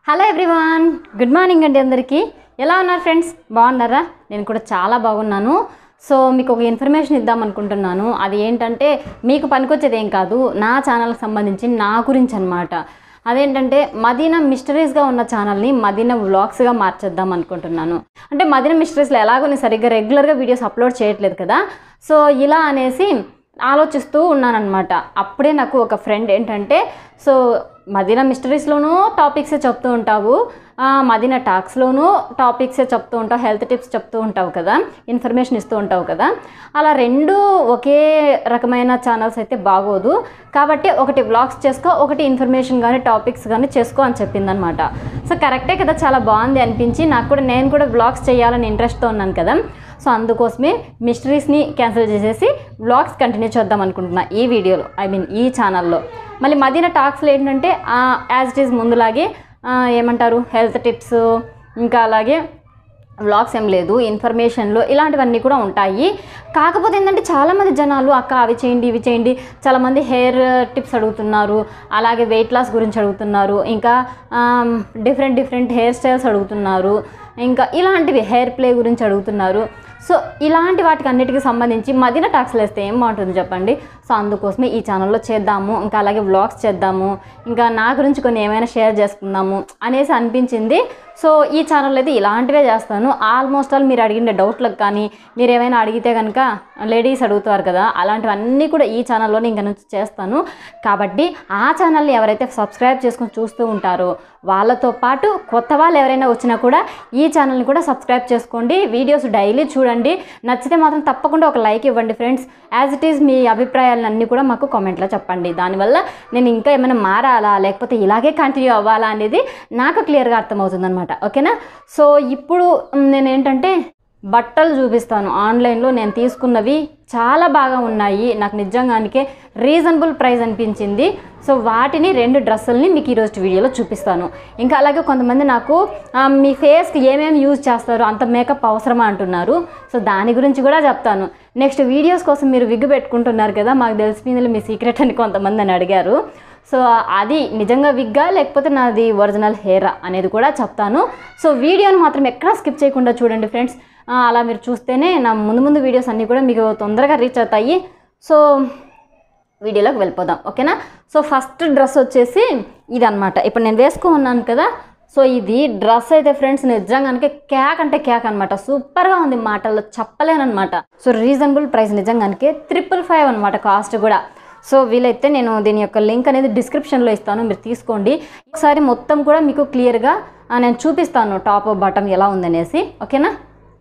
Hello everyone, good morning అండి. అందరికీ ఎలా ఉన్నారు ఫ్రెండ్స్? బాగున్నారా? నేను కూడా చాలా బాగున్నాను. సో మీకు ఒక ఇన్ఫర్మేషన్ ఇద్దాం అనుకుంటున్నాను. అది ఏంటంటే మీకు పనికొచ్చేది ఏం కాదు, నా ఛానల్కి సంబంధించి నా గురించి అనమాట. అదేంటంటే మదీనా మిస్టరీస్గా ఉన్న ఛానల్ని మదీనా వ్లాగ్స్గా మార్చేద్దాం అనుకుంటున్నాను. అంటే మదీనా మిస్టరీస్లో ఎలాగో నేను సరిగ్గా రెగ్యులర్గా వీడియోస్ అప్లోడ్ చేయట్లేదు కదా, సో ఇలా అనేసి ఆలోచిస్తూ ఉన్నానన్నమాట. అప్పుడే నాకు ఒక ఫ్రెండ్ ఏంటంటే, సో మదీనా మిస్టరీస్లోనూ టాపిక్సే చెప్తూ ఉంటావు, మదీనా టాక్స్లోనూ టాపిక్సే చెప్తూ ఉంటావు, హెల్త్ టిప్స్ చెప్తూ ఉంటావు కదా, ఇన్ఫర్మేషన్ ఇస్తూ ఉంటావు కదా, అలా రెండు ఒకే రకమైన ఛానల్స్ అయితే బాగోదు కాబట్టి ఒకటి వ్లాగ్స్ చేసుకో, ఒకటి ఇన్ఫర్మేషన్ కానీ టాపిక్స్ కానీ చేసుకో అని చెప్పిందనమాట. సో కరెక్టే కదా, చాలా బాగుంది అనిపించి నేను కూడా వ్లాగ్స్ చేయాలని ఇంట్రెస్ట్తో ఉన్నాను కదా. సో అందుకోసమే మిస్టరీస్ని క్యాన్సిల్ చేసేసి వ్లాగ్స్ కంటిన్యూ చేద్దాం అనుకుంటున్నా ఈ వీడియోలో, ఈ ఛానల్లో. మళ్ళీ మదీనా టాక్స్లో ఏంటంటే యాజ్ ఇట్ ఈజ్ ముందులాగే ఏమంటారు, హెల్త్ టిప్స్, ఇంకా అలాగే వ్లాగ్స్ ఏం లేదు, ఇన్ఫర్మేషన్లో ఇలాంటివన్నీ కూడా ఉంటాయి. కాకపోతే ఏంటంటే చాలామంది జనాలు అక్క అవి చేయండి ఇవి చేయండి, చాలామంది హెయిర్ టిప్స్ అడుగుతున్నారు, అలాగే వెయిట్ లాస్ గురించి అడుగుతున్నారు, ఇంకా డిఫరెంట్ హెయిర్ స్టైల్స్ అడుగుతున్నారు, ఇంకా ఇలాంటివి హెయిర్ ప్లే గురించి అడుగుతున్నారు. సో ఇలాంటి వాటికి అన్నిటికీ సంబంధించి మదీనా టాక్స్లు వేస్తే ఏం బాగుంటుంది చెప్పండి. సో అందుకోసమే ఈ ఛానల్లో చేద్దాము, ఇంకా అలాగే వ్లాగ్స్ చేద్దాము, ఇంకా నా గురించి కొన్ని ఏమైనా షేర్ చేసుకుందాము అనేసి అనిపించింది. సో ఈ ఛానల్ అయితే ఇలాంటివే చేస్తాను. ఆల్మోస్ట్ ఆల్ మీరు అడిగిన డౌట్లకు కానీ మీరు ఏమైనా అడిగితే కనుక లేడీస్ అడుగుతారు కదా, అలాంటివన్నీ కూడా ఈ ఛానల్లోనే ఇంకా నుంచి చేస్తాను. కాబట్టి ఆ ఛానల్ని ఎవరైతే సబ్స్క్రైబ్ చేసుకొని చూస్తూ ఉంటారో వాళ్ళతో పాటు కొత్త వాళ్ళు ఎవరైనా వచ్చినా కూడా ఈ ఛానల్ని కూడా సబ్స్క్రైబ్ చేసుకోండి, వీడియోస్ డైలీ చూడండి. నచ్చితే మాత్రం తప్పకుండా ఒక లైక్ ఇవ్వండి ఫ్రెండ్స్. యాజ్ ఇట్ ఈజ్ మీ అభిప్రాయాలన్నీ కూడా మాకు కామెంట్లో చెప్పండి. దానివల్ల నేను ఇంకా ఏమైనా మారాలా లేకపోతే ఇలాగే కంటిన్యూ అవ్వాలా అనేది నాకు క్లియర్గా అర్థమవుతుంది అనమాట. ఓకేనా? సో ఇప్పుడు నేను ఏంటంటే బట్టలు చూపిస్తాను. ఆన్లైన్లో నేను తీసుకున్నవి చాలా బాగా ఉన్నాయి, నాకు నిజంగానికే రీజనబుల్ ప్రైస్ అనిపించింది. సో వాటిని 2 డ్రెస్సుల్ని మీకు ఈరోజు వీడియోలో చూపిస్తాను. ఇంకా అలాగే కొంతమంది నాకు మీ ఫేస్కి ఏమేమి యూజ్ చేస్తారు, అంత మేకప్ అవసరమా అంటున్నారు. సో దాని గురించి కూడా చెప్తాను. నెక్స్ట్ వీడియోస్ కోసం మీరు విగ్గు పెట్టుకుంటున్నారు కదా, మాకు తెలిసిపోయింది మీ సీక్రెట్ అని కొంతమంది అని అడిగారు. సో అది నిజంగా విగ్గా లేకపోతే నాది ఒరిజినల్ హెయిరా అనేది కూడా చెప్తాను. సో వీడియోని మాత్రం ఎక్కడా స్కిప్ చేయకుండా చూడండి ఫ్రెండ్స్. అలా మీరు చూస్తేనే నా ముందు వీడియోస్ అన్నీ కూడా మీకు తొందరగా రీచ్ అవుతాయి. సో వీడియోలోకి వెళ్ళిపోదాం, ఓకేనా? సో ఫస్ట్ డ్రెస్ వచ్చేసి ఇది అనమాట. ఇప్పుడు నేను వేసుకున్నాను కదా, సో ఇది డ్రెస్ అయితే ఫ్రెండ్స్ నిజంగానికి కేక్ అంటే కేక్ అనమాట. సూపర్గా ఉంది, మాటల్లో చెప్పలేనమాట. సో రీజనబుల్ ప్రైస్, నిజంగానికి 555 అనమాట కాస్ట్ కూడా. సో వీలైతే నేను దీని యొక్క లింక్ అనేది డిస్క్రిప్షన్లో ఇస్తాను, మీరు తీసుకోండి. ఒకసారి మొత్తం కూడా మీకు క్లియర్గా నేను చూపిస్తాను టాప్ బాటమ్ ఎలా ఉందనేసి, ఓకేనా?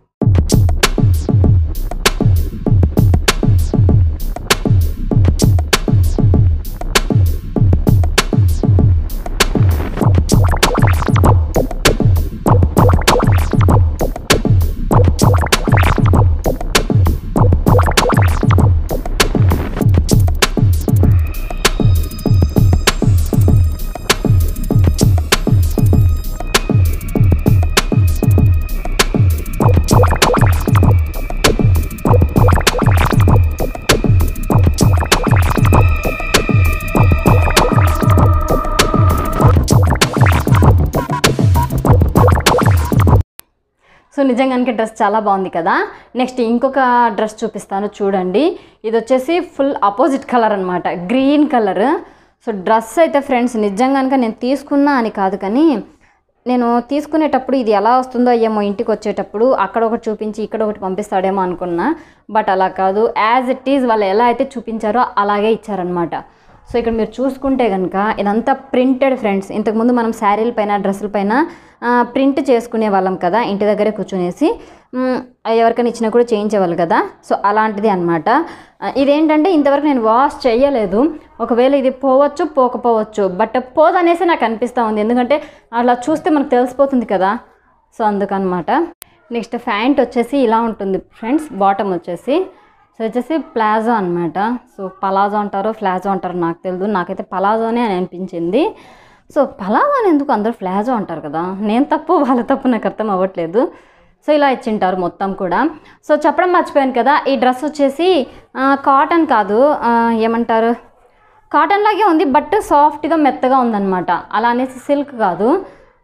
సో నిజంగానికి డ్రెస్ చాలా బాగుంది కదా. నెక్స్ట్ ఇంకొక డ్రెస్ చూపిస్తాను చూడండి. ఇది వచ్చేసి ఫుల్ అపోజిట్ కలర్ అనమాట, గ్రీన్ కలర్. సో డ్రెస్ అయితే ఫ్రెండ్స్ నిజంగానికి నేను తీసుకున్నా అని కాదు, కానీ నేను తీసుకునేటప్పుడు ఇది ఎలా వస్తుందో ఏమో, ఇంటికి వచ్చేటప్పుడు అక్కడ ఒకటి చూపించి ఇక్కడ ఒకటి పంపిస్తాడేమో అనుకున్నా. బట్ అలా కాదు, యాజ్ ఇట్ ఈజ్ వాళ్ళు ఎలా అయితే చూపించారో అలాగే ఇచ్చారనమాట. సో ఇక్కడ మీరు చూసుకుంటే కనుక ఇదంతా ప్రింటెడ్ ఫ్రెండ్స్. ఇంతకుముందు మనం శారీల పైన డ్రెస్సుల పైన ప్రింట్ చేసుకునే వాళ్ళం కదా, ఇంటి దగ్గరే కూర్చునేసి ఎవరికైనా ఇచ్చినా కూడా చేయించేవాళ్ళు కదా. సో అలాంటిది అనమాట. ఇదేంటంటే ఇంతవరకు నేను వాష్ చేయలేదు, ఒకవేళ ఇది పోవచ్చు పోకపోవచ్చు, బట్ పోదనేసి నాకు అనిపిస్తూ ఉంది, ఎందుకంటే అలా చూస్తే మనకు తెలిసిపోతుంది కదా. సో అందుకనమాట. నెక్స్ట్ ప్యాంట్ వచ్చేసి ఇలా ఉంటుంది ఫ్రెండ్స్. బాటమ్ వచ్చేసి ప్లాజో అనమాట. సో పలాజో అంటారో ప్లాజో అంటారో నాకు తెలియదు, నాకైతే పలాజోనే అని అనిపించింది. సో పలాజో అని ఎందుకు అందరూ ప్లాజో అంటారు కదా, నేను తప్పు వాళ్ళ తప్పు నాకు అర్థం అవ్వట్లేదు. సో ఇలా ఇచ్చింటారు మొత్తం కూడా. సో చెప్పడం మర్చిపోయాను కదా, ఈ డ్రెస్ వచ్చేసి కాటన్ కాదు, ఏమంటారు కాటన్ లాగే ఉంది, బట్ సాఫ్ట్గా మెత్తగా ఉందన్నమాట. అలా అనేసి సిల్క్ కాదు,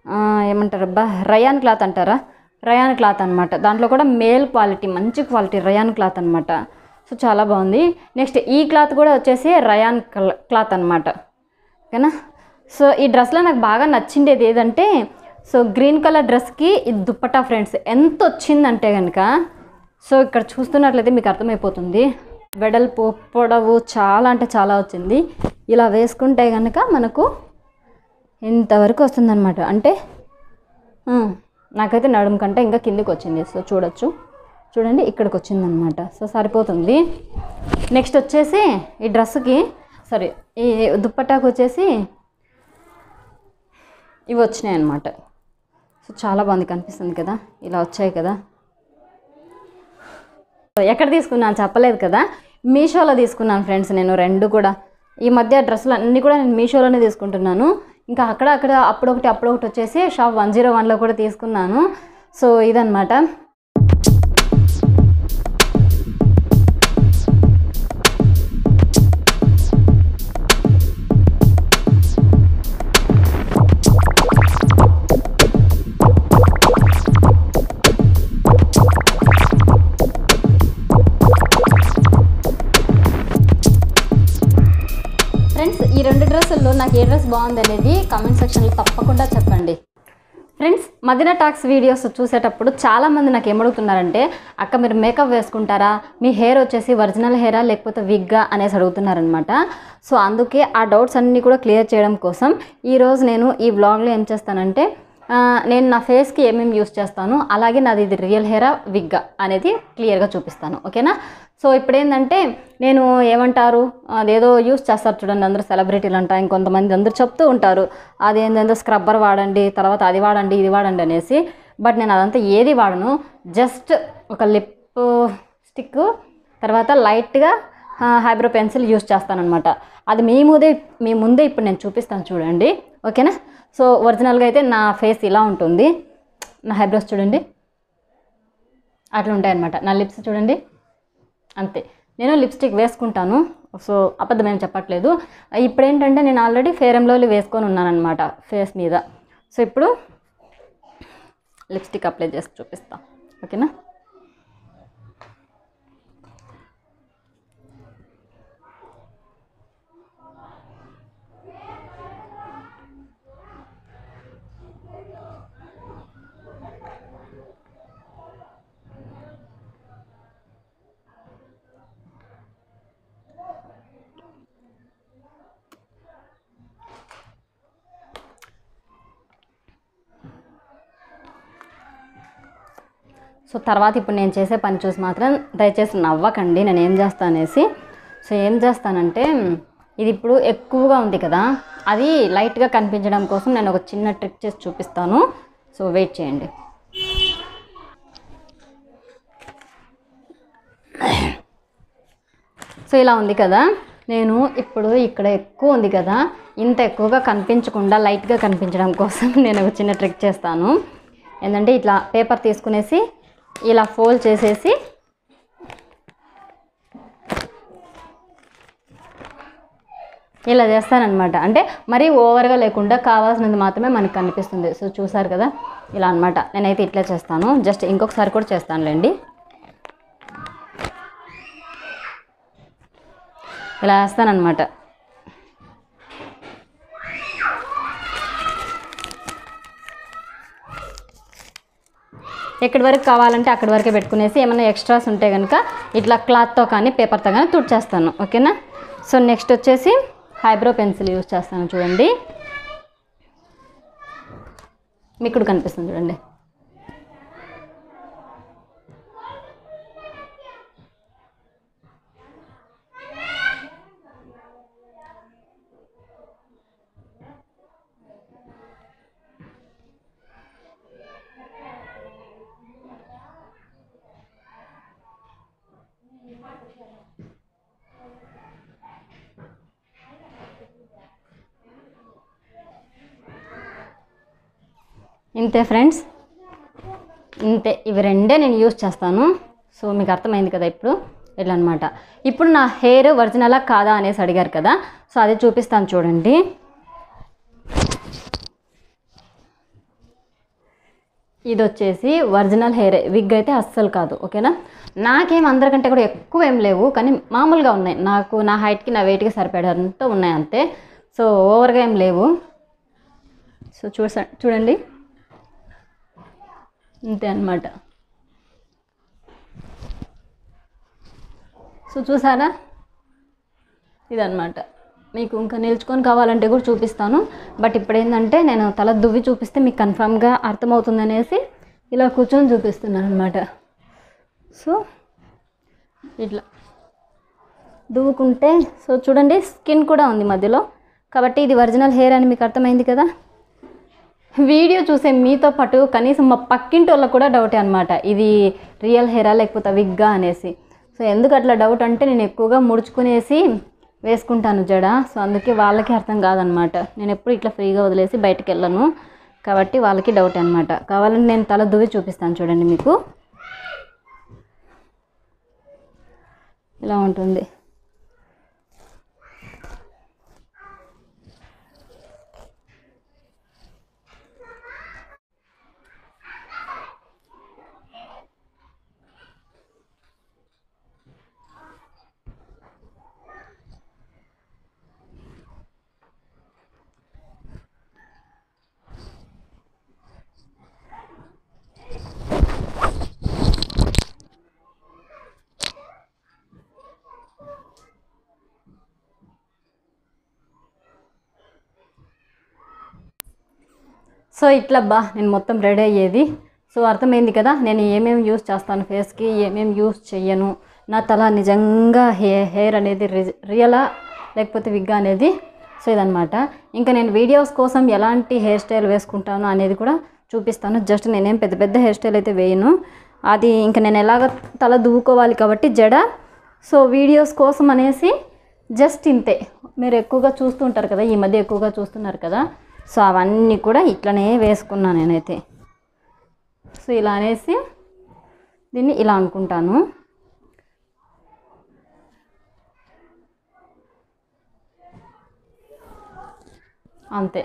ఏమంటారు అబ్బా, రయాన్ క్లాత్ అంటారా, రయాన్ క్లాత్ అనమాట. దాంట్లో కూడా మేల్ క్వాలిటీ, మంచి క్వాలిటీ రయాన్ క్లాత్ అనమాట. సో చాలా బాగుంది. నెక్స్ట్ ఈ క్లాత్ కూడా వచ్చేసి రయాన్ క్లాత్ అనమాట. ఓకేనా. సో ఈ డ్రెస్లో నాకు బాగా నచ్చిండేది ఏదంటే, సో గ్రీన్ కలర్ డ్రెస్కి ఇది దుప్పటా ఫ్రెండ్స్ ఎంత వచ్చిందంటే కనుక, సో ఇక్కడ చూస్తున్నట్లయితే మీకు అర్థమైపోతుంది. వెడల్పు పొడవు చాలా అంటే చాలా వచ్చింది. ఇలా వేసుకుంటే కనుక మనకు ఇంతవరకు వస్తుందన్నమాట. అంటే నాకైతే నడుము కంటే ఇంకా కిందికి వచ్చింది. సో చూడండి ఇక్కడికి వచ్చిందనమాట. సో సరిపోతుంది. నెక్స్ట్ వచ్చేసి ఈ డ్రెస్సుకి ఈ దుప్పటాకు వచ్చేసి ఇవి వచ్చినాయి అన్నమాట. సో చాలా బాగుంది, కనిపిస్తుంది కదా, ఇలా వచ్చాయి కదా. ఎక్కడ తీసుకున్నాను చెప్పలేదు కదా, మీషోలో తీసుకున్నాను ఫ్రెండ్స్. నేను రెండు కూడా ఈ మధ్య డ్రెస్సులు అన్నీ కూడా నేను మీషోలోనే తీసుకుంటున్నాను. ఇంకా అక్కడ అప్పుడొకటి వచ్చేసి షాప్ 101లో కూడా తీసుకున్నాను. సో ఇదన్నమాట. ఫ్రెండ్స్ ఈ రెండు డ్రెస్సుల్లో నాకు ఏ డ్రెస్ బాగుంది అనేది కామెంట్ సెక్షన్లో తప్పకుండా చెప్పండి. ఫ్రెండ్స్ మదీనా టాక్స్ వీడియోస్ చూసేటప్పుడు చాలామంది నాకు ఏమడుగుతున్నారంటే, అక్క మీరు మేకప్ వేసుకుంటారా, మీ హెయిర్ వచ్చేసి ఒరిజినల్ హెయిరా లేకపోతే విగ్గా అనేసి అడుగుతున్నారనమాట. సో అందుకే ఆ డౌట్స్ అన్నీ కూడా క్లియర్ చేయడం కోసం ఈరోజు నేను ఈ వ్లాగ్లో ఏం చేస్తానంటే, నేను నా ఫేస్కి ఏమేమి యూస్ చేస్తాను, అలాగే నాది ఇది రియల్ హెయిరా విగ్గా అనేది క్లియర్గా చూపిస్తాను. ఓకేనా. సో ఇప్పుడు ఏంటంటే నేను ఏమంటారు, అదేదో యూస్ చేస్తారు చూడండి అందరూ సెలబ్రిటీలు అంట, ఇంకొంతమంది అందరూ చెప్తూ ఉంటారు అదేందో స్క్రబ్బర్ వాడండి, తర్వాత అది వాడండి ఇది వాడండి అనేసి. బట్ నేను అదంతా ఏది వాడను. జస్ట్ ఒక లిప్ స్టిక్, తర్వాత లైట్గా హైబ్రో పెన్సిల్ యూస్ చేస్తానన్నమాట. అది మీ ముందే ఇప్పుడు నేను చూపిస్తాను చూడండి. ఓకేనా. సో ఒరిజినల్గా అయితే నా ఫేస్ ఇలా ఉంటుంది. నా హైబ్రోస్ చూడండి అట్లా ఉంటాయన్నమాట. నా లిప్స్ చూడండి అంతే. నేను లిప్స్టిక్ వేసుకుంటాను. సో అబద్ధమేం చెప్పట్లేదు. ఇప్పుడు ఏంటంటే నేను ఆల్రెడీ ఫెయిర్ అండ్ లవ్లీ వేసుకొని ఉన్నానన్నమాట ఫేస్ మీద. సో ఇప్పుడు లిప్స్టిక్ అప్లై చేసి చూపిస్తాను. ఓకేనా. సో తర్వాత ఇప్పుడు నేను చేసే పని చూసి మాత్రం దయచేసి నవ్వకండి, నేను ఏం చేస్తానేసి. సో ఏం చేస్తానంటే, ఇది ఇప్పుడు ఎక్కువగా ఉంది కదా, అది లైట్గా కనిపించడం కోసం నేను ఒక చిన్న ట్రిక్ చేసి చూపిస్తాను. సో వెయిట్ చేయండి. సో ఇలా ఉంది కదా, నేను ఇప్పుడు ఇక్కడ ఎక్కువ ఉంది కదా, ఇంత ఎక్కువగా కనిపించకుండా లైట్గా కనిపించడం కోసం నేను ఒక చిన్న ట్రిక్ చేస్తాను. ఏంటంటే ఇట్లా పేపర్ తీసుకునేసి ఇలా ఫోల్డ్ చేసేసి ఇలా చేస్తానన్నమాట. అంటే మరీ ఓవర్గా లేకుండా కావాల్సినది మాత్రమే మనకు కనిపిస్తుంది. సో చూసారు కదా, ఇలా అన్నమాట. నేనైతే ఇట్లా చేస్తాను. జస్ట్ ఇంకొకసారి కూడా చేస్తానులేండి. ఇలా వేస్తానన్నమాట. ఎక్కడి వరకు కావాలంటే అక్కడి వరకే పెట్టుకునేసి ఏమైనా ఎక్స్ట్రాస్ ఉంటే కనుక ఇట్లా క్లాత్తో కానీ పేపర్తో కానీ తుడిచేస్తాను. ఓకేనా. సో నెక్స్ట్ వచ్చేసి హైబ్రో పెన్సిల్ యూజ్ చేస్తాను చూడండి. మీకు కూడా కనిపిస్తుంది చూడండి. ఇంతే ఫ్రెండ్స్, ఇంతే. ఇవి రెండే నేను యూజ్ చేస్తాను. సో మీకు అర్థమైంది కదా ఇప్పుడు. ఇట్లా అనమాట. ఇప్పుడు నా హెయిర్ ఒరిజినలా కాదా అనేసి అడిగారు కదా, సో అది చూపిస్తాను చూడండి. ఇది వచ్చేసి ఒరిజినల్ హెయిర్, విగ్ అయితే అస్సలు కాదు. ఓకేనా, నాకేం అందరికంటే కూడా ఎక్కువ ఏం లేవు, కానీ మామూలుగా ఉన్నాయి. నాకు నా హైట్కి నా వెయిట్కి సరిపడేంత ఉన్నాయి అంతే. సో ఓవర్గా ఏం లేవు. సో చూడండి అంతే అన్నమాట. సో చూసారా, ఇదన్నమాట. మీకు ఇంకా నిల్చుకొని కావాలంటే కూడా చూపిస్తాను. బట్ ఇప్పుడు ఏంటంటే నేను తల దువ్వి చూపిస్తే మీకు కన్ఫామ్గా అర్థమవుతుంది అనేసి ఇలా కూర్చొని చూపిస్తున్నాను అనమాట. సో ఇట్లా దువ్వుకుంటే, సో చూడండి స్కిన్ కూడా ఉంది మధ్యలో, కాబట్టి ఇది ఒరిజినల్ హెయిర్ అని మీకు అర్థమైంది కదా. వీడియో చూసే మీతో పాటు కనీసం మా పక్కింటి వాళ్ళకు కూడా డౌటే అనమాట, ఇది రియల్ హెయిరా లేకపోతే విగ్గా అనేసి. సో ఎందుకు అట్లా డౌట్ అంటే నేను ఎక్కువగా ముడుచుకునేసి వేసుకుంటాను జడ. సో అందుకే వాళ్ళకి అర్థం కాదనమాట. నేను ఎప్పుడు ఇట్లా ఫ్రీగా వదిలేసి బయటకు వెళ్ళను, కాబట్టి వాళ్ళకి డౌట్ అనమాట. కావాలంటే నేను తల దువ్వి చూపిస్తాను చూడండి మీకు. ఇలా ఉంటుంది. సో ఇట్లా నేను మొత్తం రెడీ అయ్యేది. సో అర్థమైంది కదా నేను ఏమేమి యూస్ చేస్తాను ఫేస్కి, ఏమేమి యూస్ చెయ్యను, నా తల నిజంగా హెయిర్ అనేది రియలా లేకపోతే విగ్గా అనేది. సో ఇదనమాట. ఇంకా నేను వీడియోస్ కోసం ఎలాంటి హెయిర్ స్టైల్ వేసుకుంటాను అనేది కూడా చూపిస్తాను. జస్ట్ నేనేం పెద్ద పెద్ద హెయిర్ స్టైల్ అయితే వేయను, అది ఇంకా నేను ఎలాగ తల దువ్వుకోవాలి కాబట్టి జడ. సో వీడియోస్ కోసం అనేసి జస్ట్ ఇంతే. మీరు ఎక్కువగా చూస్తుంటారు కదా, ఈ మధ్య ఎక్కువగా చూస్తున్నారు కదా, సో అవన్నీ కూడా ఇట్లనే వేసుకున్నాను నేనైతే. సో ఇలా అనేసి దీన్ని ఇలా అనుకుంటాను. అంతే.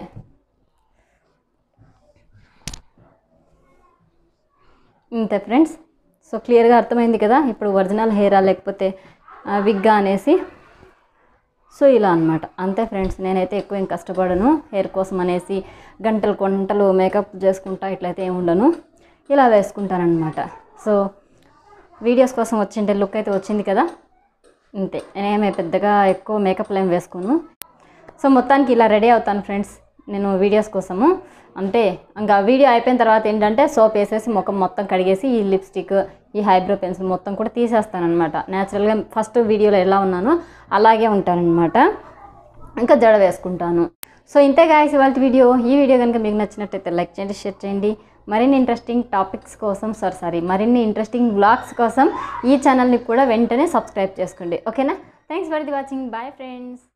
ఇంతే ఫ్రెండ్స్. సో క్లియర్గా అర్థమైంది కదా ఇప్పుడు ఒరిజినల్ హెయిరా లేకపోతే విగ్గా అనేసి. సో ఇలా అనమాట. అంతే ఫ్రెండ్స్, నేనైతే ఎక్కువ ఏం కష్టపడను హెయిర్ కోసం అనేసి, గంటలు మేకప్ చేసుకుంటా ఇట్లయితే ఏమి ఉండను, ఇలా వేసుకుంటానమాట. సో వీడియోస్ కోసం వచ్చింటే లుక్ అయితే వచ్చింది కదా, అంతే. నేనేమే పెద్దగా ఎక్కువ మేకప్లు ఏం వేసుకోను. సో మొత్తానికి ఇలా రెడీ అవుతాను ఫ్రెండ్స్ నేను వీడియోస్ కోసము. అంటే ఇంకా వీడియో అయిపోయిన తర్వాత ఏంటంటే సోప్ వేసేసి ముఖం మొత్తం కడిగేసి ఈ లిప్స్టిక్, ఈ హైబ్రో పెన్సిల్ మొత్తం కూడా తీసేస్తానమాట. న్యాచురల్గా ఫస్ట్ వీడియోలో ఎలా ఉన్నానో అలాగే ఉంటానన్నమాట. ఇంకా జడ వేసుకుంటాను. సో ఇంతే గాయ్స్ ఇవాళ వీడియో. ఈ వీడియో కనుక మీకు నచ్చినట్టయితే లైక్ చేయండి, షేర్ చేయండి. మరిన్ని ఇంట్రెస్టింగ్ టాపిక్స్ కోసం మరిన్ని ఇంట్రెస్టింగ్ వ్లాగ్స్ కోసం ఈ ఛానల్ని కూడా వెంటనే సబ్స్క్రైబ్ చేసుకోండి. ఓకేనా? Thanks for the watching. Bye friends.